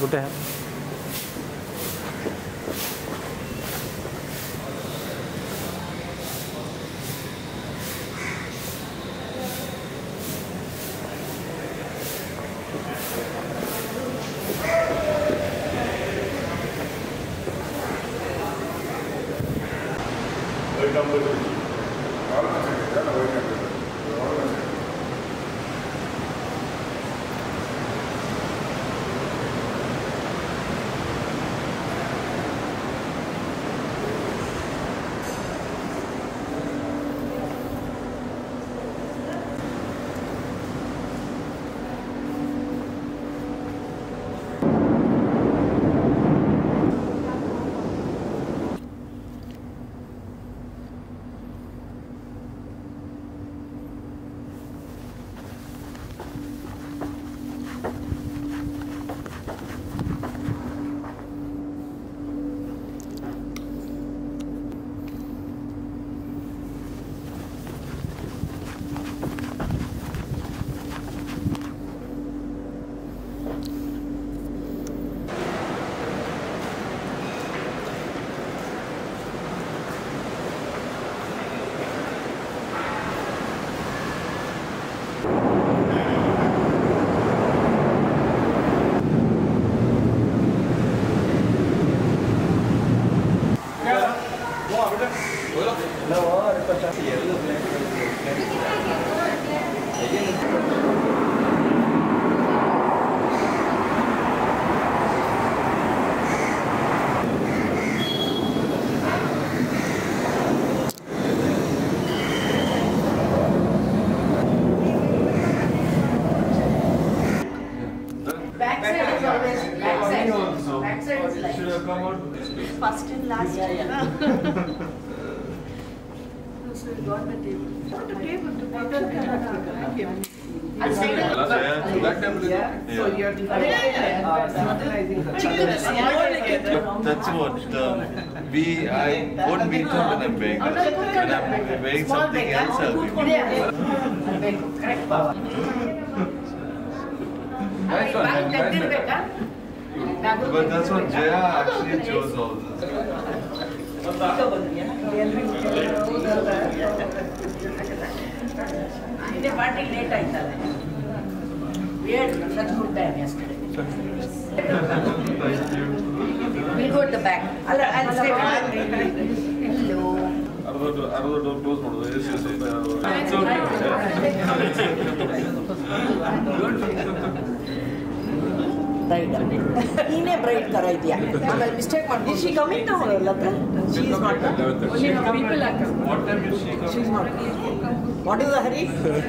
कुठे आहे? First and last. So you got the table. The table. So you're That's what I won't be when I'm weighing. When I'm weighing something else, I'll be Correct. But that's what Jaya actually chose all this. We had such good time yesterday. Thank you. We'll go at the back. I'll stay back. Hello. Another door close. ನೀನೇ bride ತರ ಇದೆಯಾ ಆಮೇಲೆ mistake ಮಾಡಿ she coming now Latha she is not people are What time is she coming? She is not what is the Hari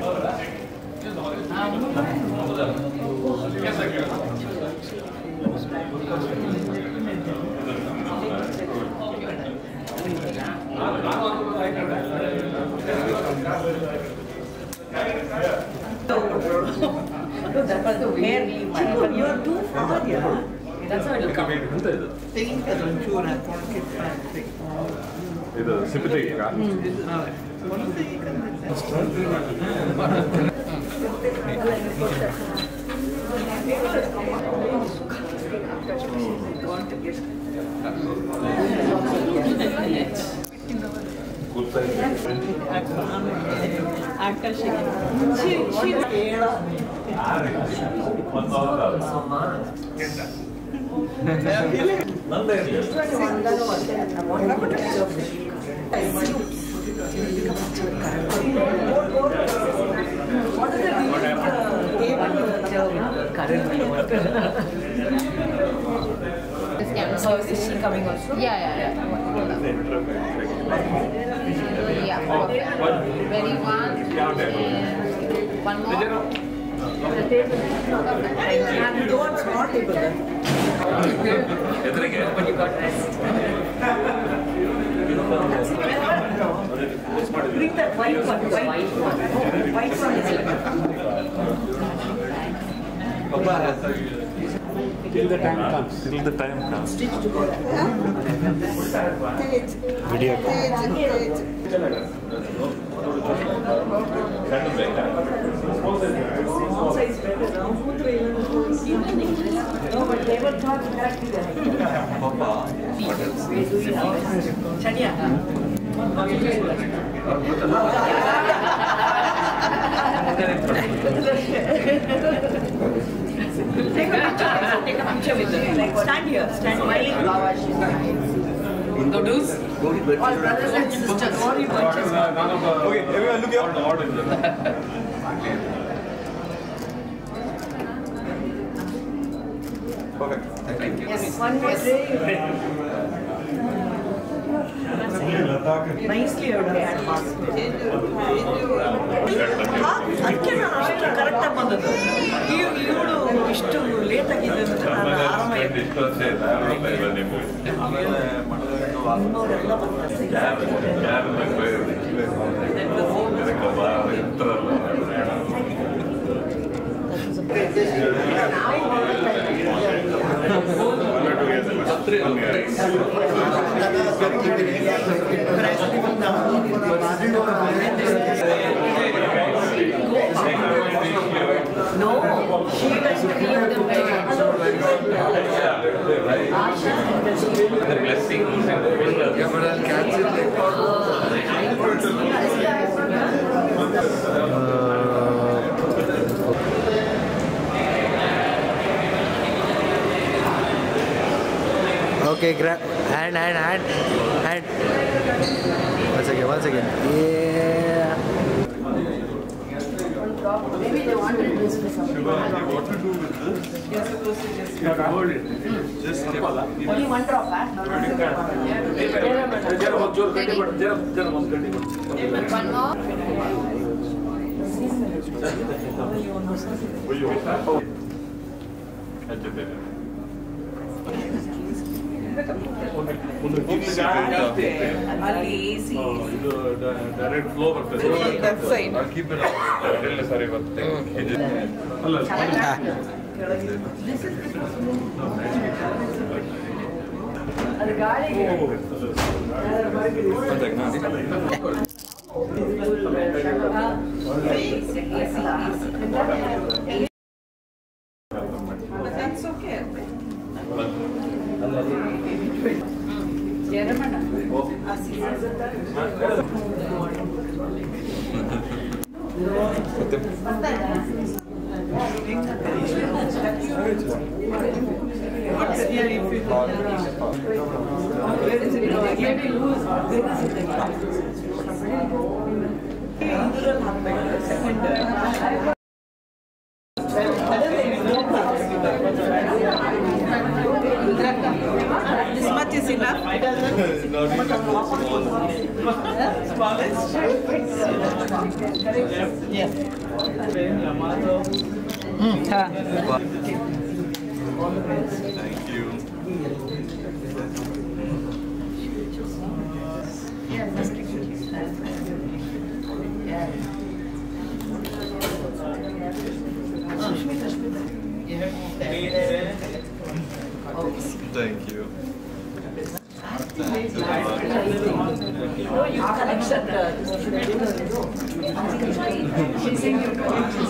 That was the way you are too far, yeah. That's how it looks. Taking the luncheon and ಇದು sympathy So is she coming also? Yeah. Very one. One more. And you want small table then? But you got rest. Bring that white one. White one is it? Till the time comes. Till the time comes. Stitch together. Video. Small size better. No, but never thought that. Papa, what else? Chania. Take a picture with them. Like, stand here, stand smiling. Noodles? All brothers and sisters. All you bunches. Okay, everyone look here. Perfect. Thank you. Yes, one more day. Nicely out there. ಅದಕ್ಕೆ ನಾನು ಅಷ್ಟು ಕರೆಕ್ಟಾಗಿ ಬಂದದ್ದು ಇವಳು ಇಷ್ಟು late ಆಗಿದೆ ಅಂತ ನಾನು ಆರಾಮಾಗಿ ಇನ್ನೋರೆಲ್ಲ No, she doesn't leave the bed. The blessing is in the window. Yeah, but I'll catch it later. Okay, grab hand. Once again. Yeah. Maybe they wanted this for something. What to do with this? You're supposed to just Hold it. Just only one drop, huh? No, One more. direct flow That side. I'll keep it up. Sorry, but ಅದು ಗಾಳಿಗೆ That's okay. This much is enough. Smallest? Yes. Thank you. Thank you. No, you collection. She's in your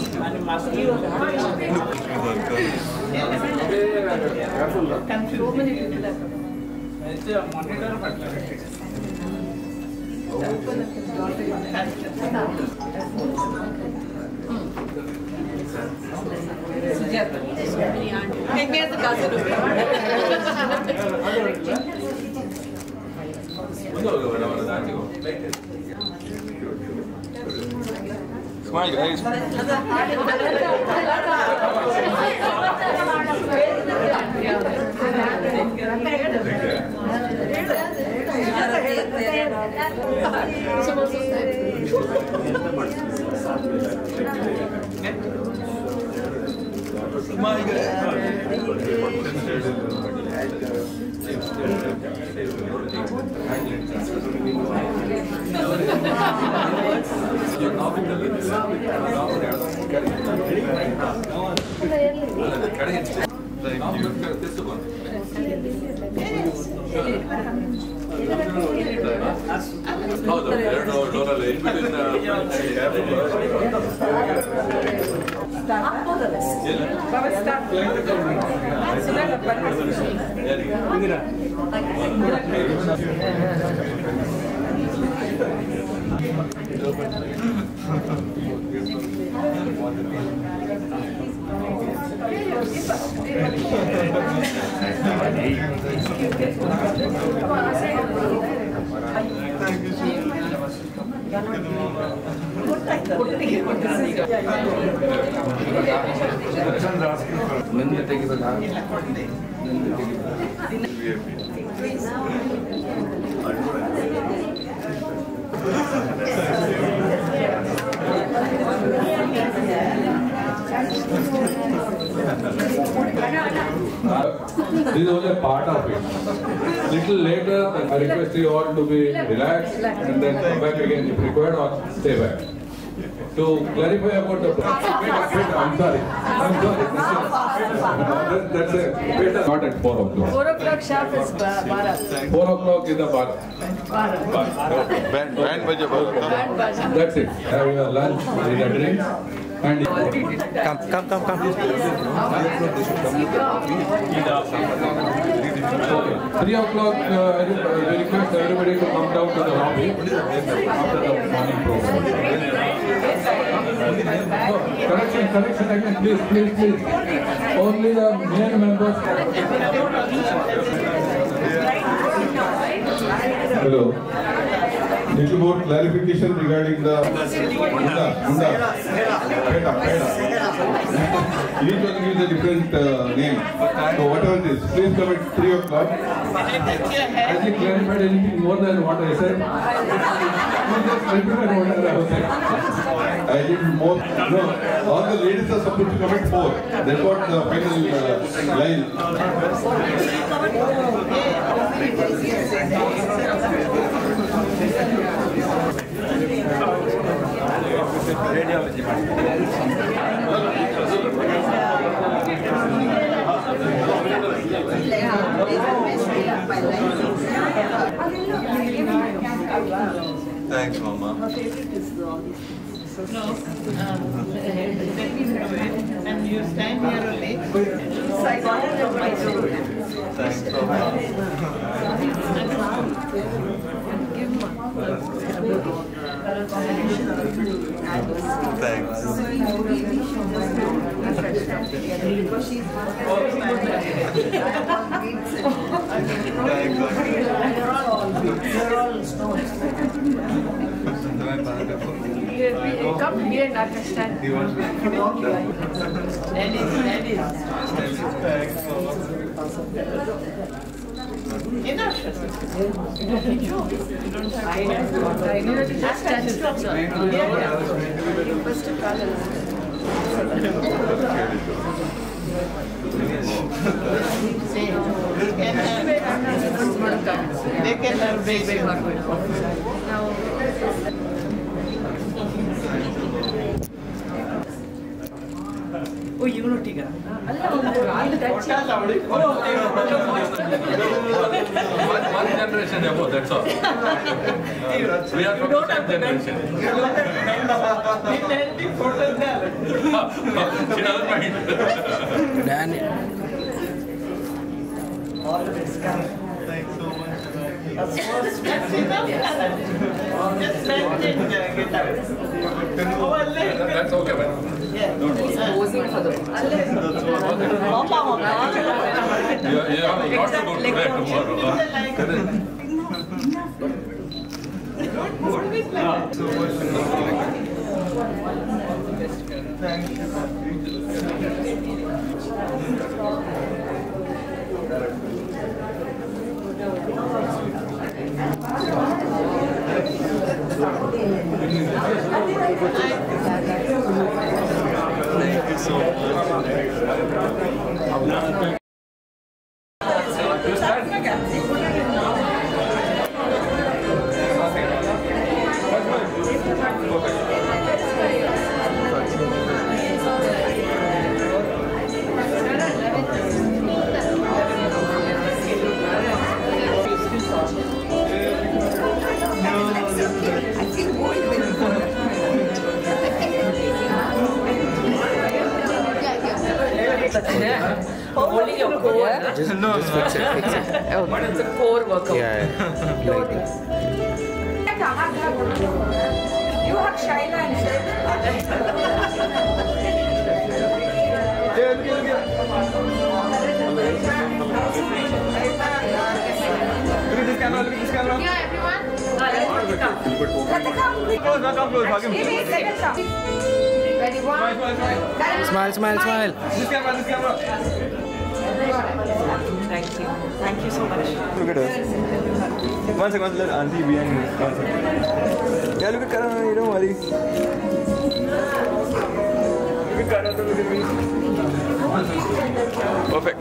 Smile, guys. Thank you. Baba, stop. Sudhakar, This is only a part of it. Little later, I request you all to be relaxed and then come back again if required or stay back. To clarify about the I'm sorry. That's it. Not at 4 o'clock. 4 o'clock sharp is Bharat. 4 o'clock is the bar. Band baja bolo. That's it. Have your lunch, with the drinks. And Come. 3 o'clock, we request everybody to come down to the lobby after the morning program. Correction again, please. Only the main members. Hello. Little more clarification regarding the Unda. Each one gives a different name. So whatever it is, please come at 3 o'clock. Has he clarified anything more than what I said? Please just clarify whatever I was saying. I did more. No, all the ladies are supposed to come at 4. That's what the final line. Thanks, Mama. Her favorite is all these things. So No, let me know it. And you stand here only. So I got it from my door. Thanks so much. Thanks. Come here and understand. Enough. I know that you just touched it. First to color. They can have basic. Oh, you know Tiga. One generation above, that's all. We are from the same generation. She doesn't mind. Danny. Thanks so much. That's enough. Just let it get out. That's okay, man. Posing for the. You have a lot to go today, tomorrow. Thank you so much. just fix it. But it's a core workout. Yeah. Like this. You have Shaila and Shaila. Look at this camera. Yeah, everyone. Close. Ready, one. Smile. This camera. Thank you so much. Look at us. One second, let Auntie be in. Yeah, look at Karan, you don't worry. Look at Karan, look at me. Perfect.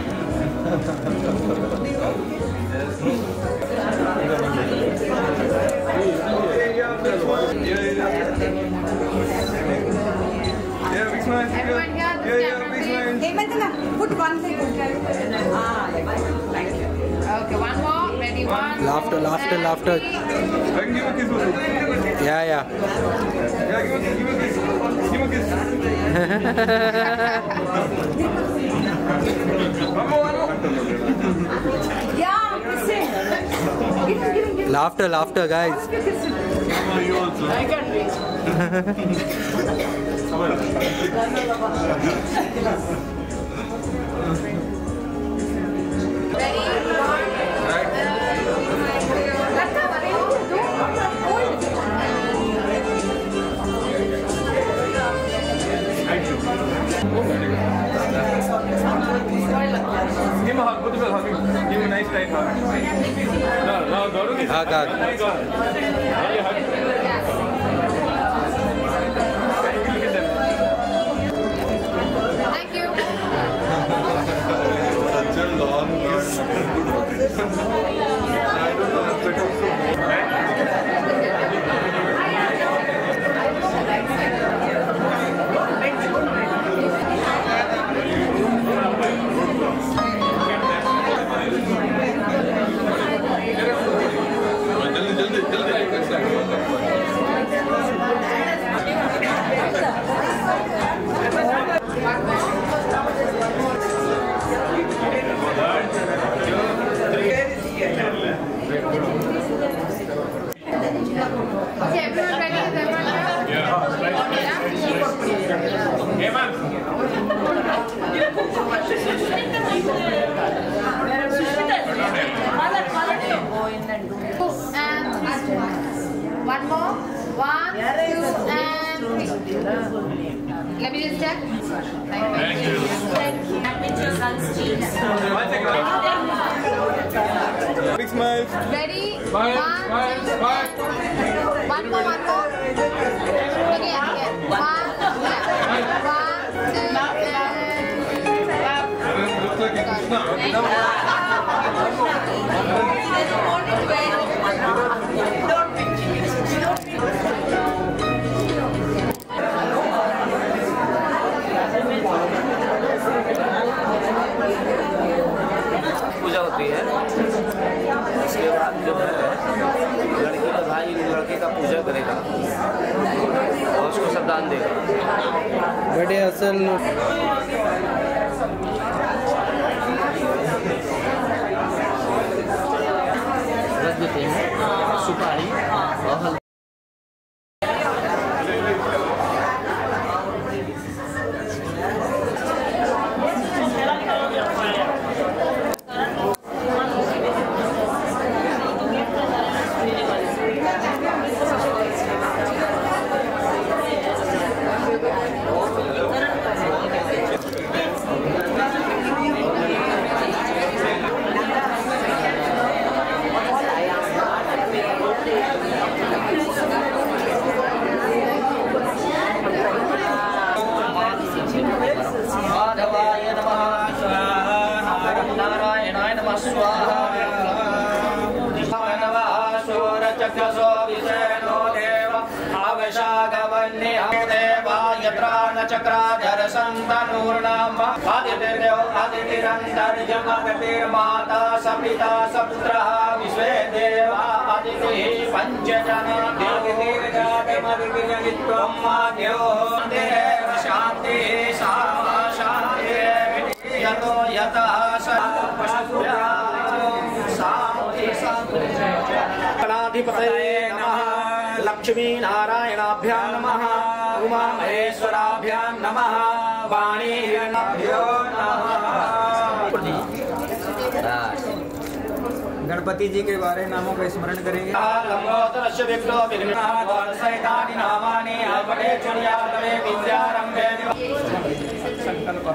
Yeah, big smile. Everyone here, this camera, big please. smile. Hey, Mandana, put one thing. Thank you. Okay, one more. Ready, one. Laughter. I can give a kiss also. Yeah. Yeah, give a kiss. Give a kiss. One more. Yeah, listen. Give. Laughter, guys. You also. I can't wait. Ready, one. Give him a hug, both of us hugging. Give him a nice tight hug. No, Gaurav. Hug. Thank you. Such a long kiss. I don't know if it was so Okay, everyone ready? Is everyone here? Yeah. And one more. 1, 2, and 3. Let me just check. Thank you. Big smile. Ready? Smile. 1, 2, one more. Again. 1, 2, Looks like it's Krishna. पूजा होती है। इसके बाद जो है लड़की का भाई लड़के का पूजा करेगा और उसको सब दान देगा। बड़े असल रख देते हैं सुपारी और चक्राधर संतनूर्णाम आदित्यदेव आदितिरंतर्जगतिर्माता सपिता सपुत्रः विश्वे देवा आदितिः पंचजना देवतीर्जातमदितिर्यगित्वं माद्योः देव शान्तिः शान्तिः यतो यतः गणाधिपतये नमः। लक्ष्मी नारायणाभ्यां नमः। उमा महेश्वराभ्यां नमः। वाणीभ्यो नमः। गणपति जी के बारे नामों का स्मरण करेंगे। लंबोदरस्य विघ्नो विघ्नः द्वादशैतानि नामानि आपटे चुर्यातवे विद्यारम्भे। संकल्प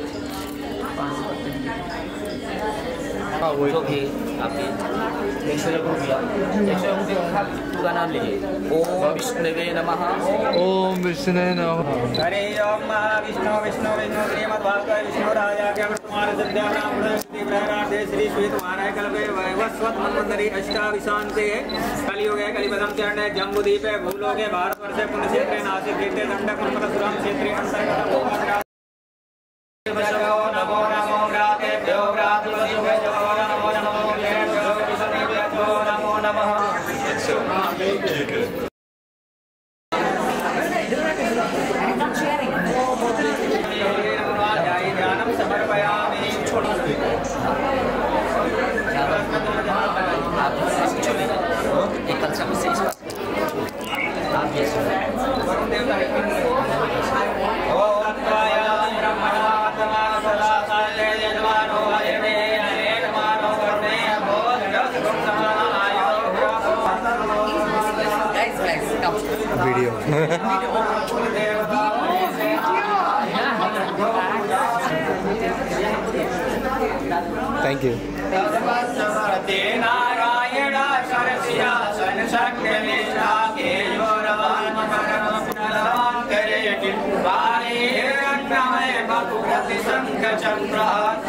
जो भी आपके 100 रुपया पूरा नाम लीजिए। ओम विष्णुवे नमः। ओम विष्णु नमः। हरे ओम विष्णु विष्णु विष्णु श्रीमद्भागवत विष्णु राजा के वर्तमान सद्यानाम श्री प्रहराधे श्री श्वेत महाराय कल्पे वैवस्वत मनवंतरी अष्टाविशांते कलियुगे कलिपदम चरणे जम्बूद्वीपे भूलोके भारतवर्षे पुण्यक्षेत्रे नासिक तीर्थे दंडक मन्मथसुरम क्षेत्रे अंतर्गत नमो नमो व्रातेभ्यो व्रातृभ्यो नमो नमो लेभ्यो नमो नमः। ध्यानं समर्पयामि। Video thank you. नारायण सरसिया सन शक्तिमेशा के योरवान करे वारे अन्नमय बपुरति संख चंद्र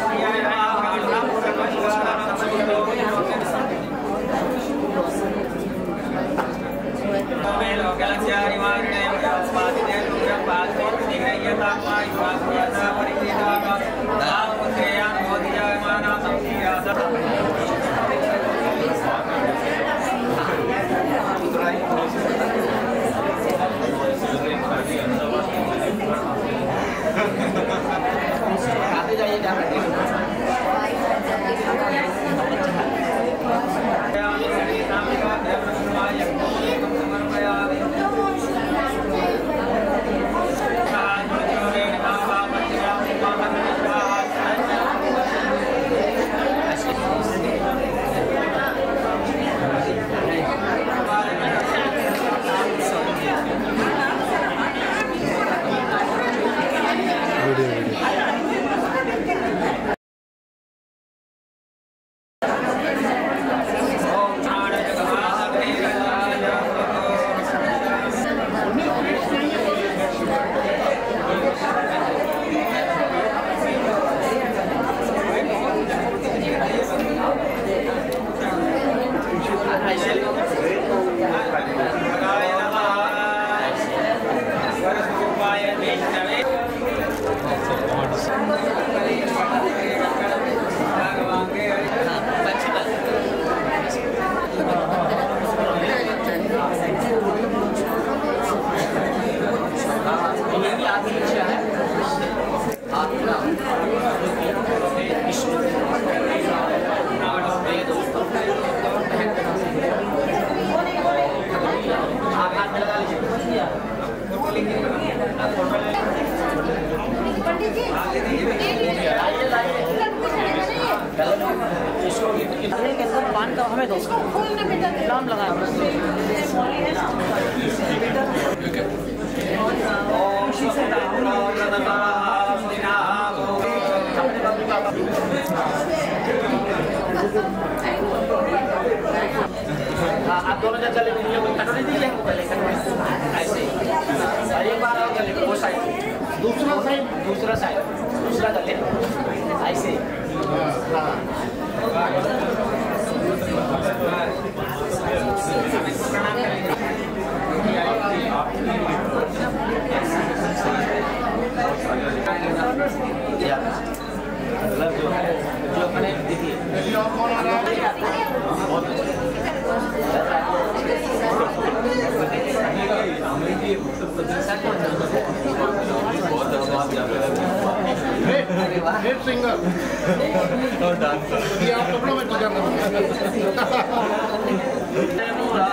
आप दोनों जन चले कटोरी दीजिए हमको पहले ऐसे एक बार और कर ले वो साइड दूसरा साइड दूसरा कर ले ऐसे जो अपने देखिए सिंगर और डांसर ये आप कपड़ों में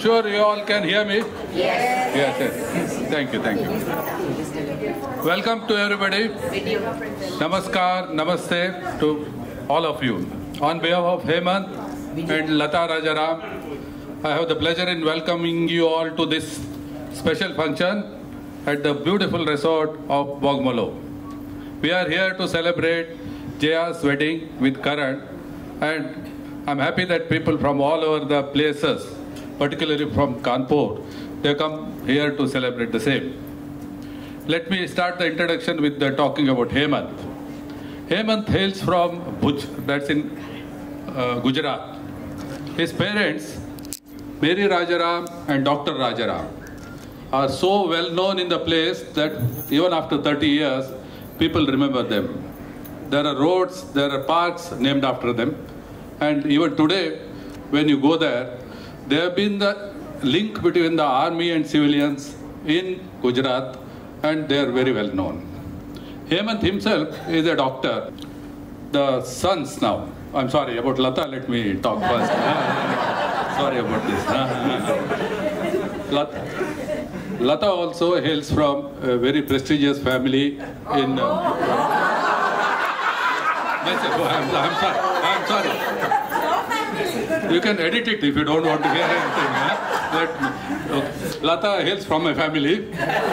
sure you all can hear me? Yes. Yes. Thank you. Welcome to everybody. Namaskar, namaste to all of you. On behalf of Hemant and Lata Rajaram, I have the pleasure in welcoming you all to this special function at the beautiful resort of Bogmolo. We are here to celebrate Jaya's wedding with Karan, and I'm happy that people from all over the places, particularly from Kanpur, they come here to celebrate the same. Let me start the introduction with talking about Hemant. Hemant hails from Bhuj, that's in Gujarat. His parents, Mary Rajaram and Dr. Rajaram, are so well known in the place that even after 30 years, people remember them. There are roads, there are parks named after them. And even today, when you go there, they have been the link between the army and civilians in Gujarat, and they are very well known. Hemant himself is a doctor. The sons now, I'm sorry about Lata, let me talk first. Sorry about this. Lata also hails from a very prestigious family in... I'm sorry. You can edit it if you don't want to hear anything. Okay. Lata hails from a family.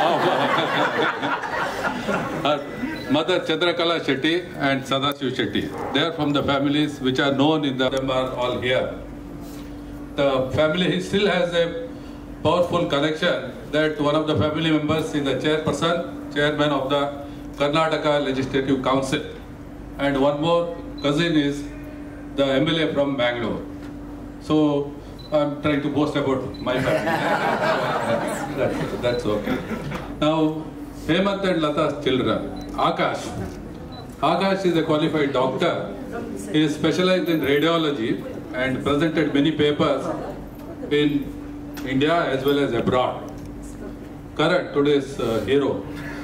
Her mother Chandrakala Shetty and Sadashiv Shetty. They are from the families which are known in the... Them are all here. The family still has a powerful connection that one of the family members is the chairman of the Karnataka Legislative Council. And one more cousin is the MLA from Bangalore. So I'm trying to boast about my family. That's okay. Now, Hemant and Lata's children. Akash. Akash is a qualified doctor. He is specialized in radiology and presented many papers in India as well as abroad. Karan, today's hero.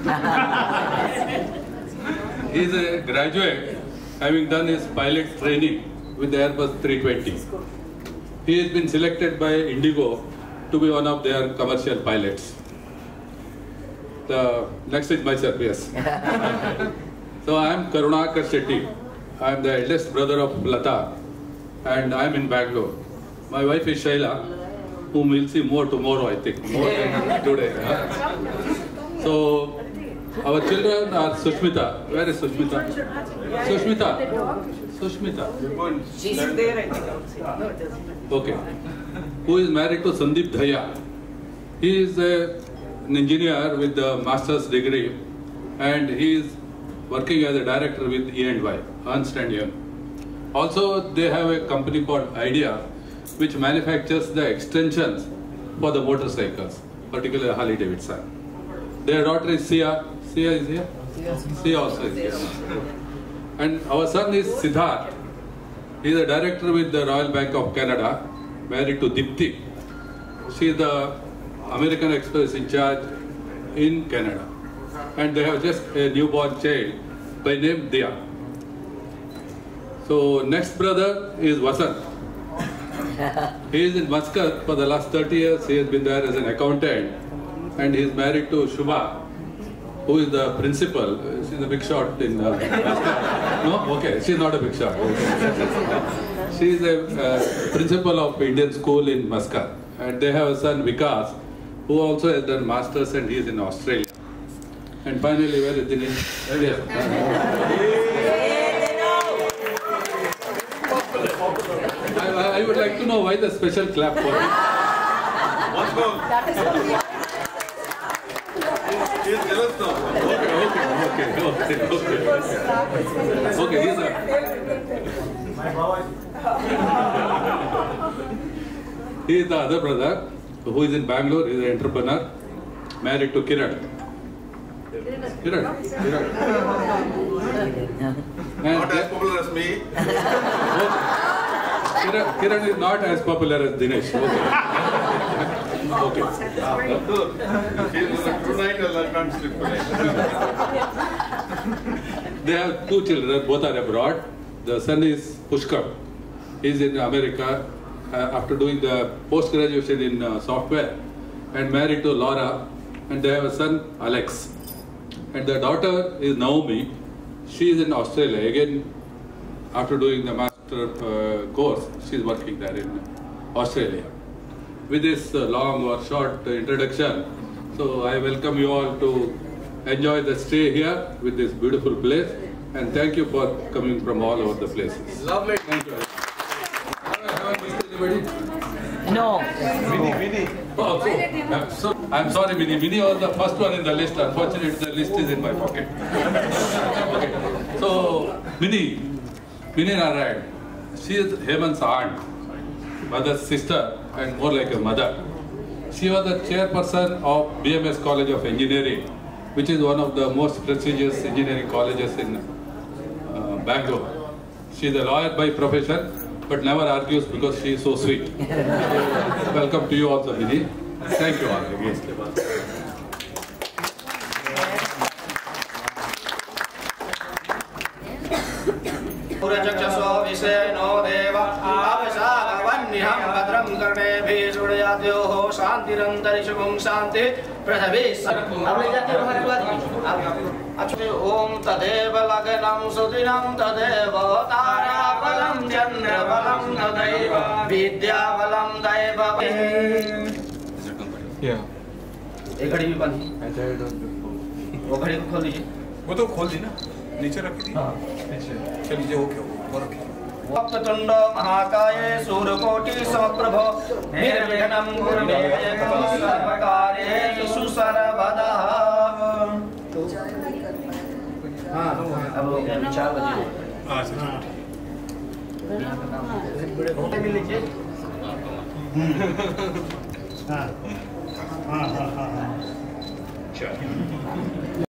He is a graduate, having done his pilot training with the Airbus 320. He has been selected by Indigo to be one of their commercial pilots. The next is myself, yes. So I am Karunakar Shetty. I am the eldest brother of Lata, and I am in Bangalore. My wife is Shaila, whom we'll see more tomorrow, I think, more than today. So our children are Sushmita. Where is Sushmita? Sushmita. She's there, I think. Okay. Who is married to Sandeep Dhaya. He is an engineer with a master's degree, and he is working as a director with E&Y, Ernst & Young. Also, they have a company called Idea, which manufactures the extensions for the motorcycles, particularly Harley Davidson. Their daughter is Sia. Sia is here? Sia also is here. And our son is Siddharth. He is a director with the Royal Bank of Canada, married to Dipti. She is the American Express in charge in Canada. And they have just a newborn child by name Dia. So next brother is Vasant. He is in Muscat for the last 30 years. He has been there as an accountant, and he is married to Shubha, who is the principal. She's a big shot in Muscat. No? Okay, she's not a big shot. She is a principal of Indian school in Muscat. And they have a son, Vikas, who also has done masters, and he is in Australia. And finally, where is Dinesh? I would like to know why the special clap for him. Let's go. He's jealous now. Okay, he's he is the other brother who is in Bangalore. He is an entrepreneur, married to Kiran. Not as popular as me. Kiran is not as popular as Dinesh. Okay. Tonight I can't sleep tonight. They have two children, both are abroad. The son is Pushkar. He is in America after doing the post-graduation in software, and married to Laura, and they have a son, Alex. And the daughter is Naomi. She is in Australia. Again, after doing the master course, she is working there in Australia. With this long or short introduction, so I welcome you all to enjoy the stay here with this beautiful place, and thank you for coming from all over the places. Lovely. Thank you. Have I missed anybody? No. Oh, so I'm sorry, Mini. Mini was the first one in the list. Unfortunately, the list is in my pocket. Okay. So, Mini Narayan, she is Hemant's aunt, mother's sister, and more like a mother. She was the chairperson of BMS College of Engineering, which is one of the most prestigious engineering colleges in Bangalore. She is a lawyer by profession, but never argues because she is so sweet. Welcome to you also, Mini. Thank you all again. पुरचक्षसो विषयनो देव आवसागवन्निहं भद्रं कर्णेभिः शृणुयाद्योः शान्तिरन्तरिक्षं शान्ति पृथिवी ओम तदेव लग्नं सुदिनं तदेव ताराबलं चन्द्रबलं तदैव विद्याबलं दैव ये घड़ी भी बंद वो घड़ी को खोल लीजिए वो तो खोल दी ना नीचे रखी थी चलिए ओके वो रखी वक्रतुंड महाकाय सूर्यकोटि समप्रभ निर्विघ्नं कुरु मे देव सर्वकार्येषु सर्वदा। अब 4 बजे मिल लीजिए। हाँ